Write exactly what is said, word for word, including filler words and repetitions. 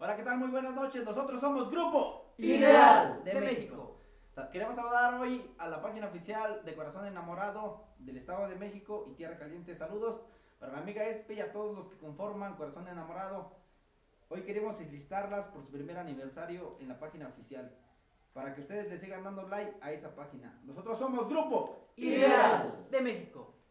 Hola, ¿qué tal? Muy buenas noches. Nosotros somos Grupo Ideal de, de México. México. Queremos saludar hoy a la página oficial de Corazón Enamorado del Estado de México y Tierra Caliente. Saludos para mi amiga Espe y a todos los que conforman Corazón Enamorado. Hoy queremos felicitarlas por su primer aniversario en la página oficial, para que ustedes le sigan dando like a esa página. Nosotros somos Grupo Ideal de México.